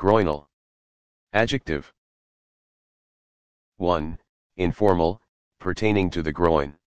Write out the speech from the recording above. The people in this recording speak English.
Groinal. Adjective. 1. Informal, pertaining to the groin.